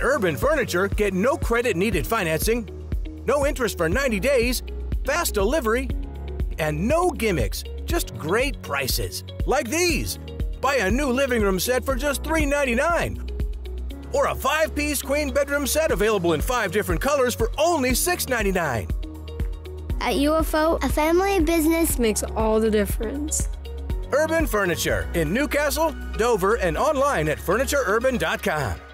Urban Furniture, get no credit needed financing, no interest for 90 days, fast delivery, and no gimmicks, just great prices. Like these. Buy a new living room set for just $3.99. Or a 5-piece queen bedroom set available in 5 different colors for only $6.99. At UFO, a family business makes all the difference. Urban Furniture in Newcastle, Dover, and online at FurnitureUrban.com.